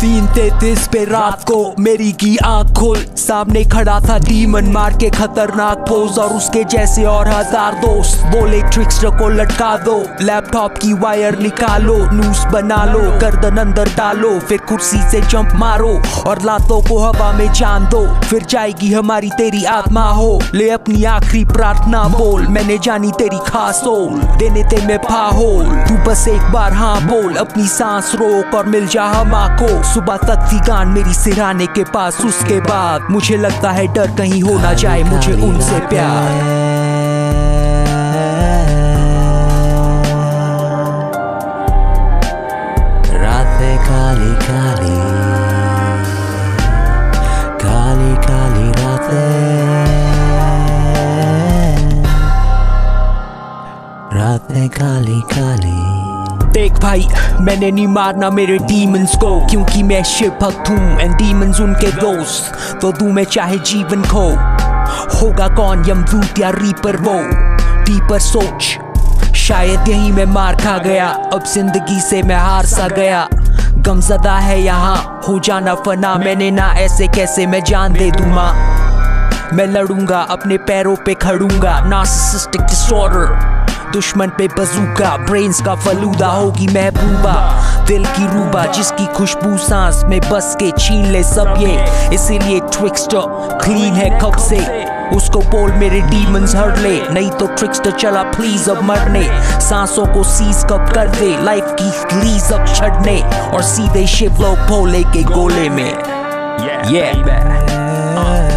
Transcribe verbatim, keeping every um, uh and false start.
तीन तैतीस पे रात को मेरी की आंख खोल, सामने खड़ा था डीमन मार के खतरनाक पोज, और उसके जैसे और हजार दोस्त बोले ट्रिक्स्टर को लटका दो, लैपटॉप की वायर निकालो, न्यूज बना लो, गर्दन अंदर डालो, फिर कुर्सी से जंप मारो और लातों को हवा में जान दो, फिर जाएगी हमारी तेरी आत्मा हो, ले अपनी आखिरी प्रार्थना बोल, मैंने जानी तेरी खास सोल, देने ते में फाहोल, तू बस एक बार हाँ बोल, अपनी सांस रोक और मिल जा हमा को, सुबह तक थी गान मेरी सिराने के पास, उसके बाद मुझे लगता है डर कहीं हो ना जाए मुझे उनसे प्यार। रातें काली काली काली काली रातें, रातें काली काली। देख भाई मैंने नहीं मारना मेरे डीमंस को, क्योंकि मैं शिव भक्त हूँ एंड डीमंस उनके दोस्त, तो तू मैं चाहे जीवन खो, होगा कौन यमदूत या रीपर वो, डीपर सोच, शायद यही मैं मार खा गया, अब जिंदगी से मैं हार सा गया, गमज़दा है यहाँ हो जाना फना, मैंने ना ऐसे कैसे मैं जान दे दूँ माँ, मैं लड़ूंगा अपने पैरों पे खड़ूंगा, नार्सिसिस्टिक डिसऑर्डर, दुश्मन पे बजूका, ब्रेन्स का फलूदा, होगी महबूबा दिल की रूबा, जिसकी खुशबू सांस में बस के छीन ले सब ये, इसीलिए ट्रिक्स्टर क्लीन है कब से, उसको बोल मेरे डीमंस हर ले, नहीं तो ट्रिक्स्टर चला प्लीज अब मरने, सांसों को सीज कब कर दे, लाइफ की लीज अब छड़ने, और सीधे शिव लोग भोले के गोले में। yeah, yeah.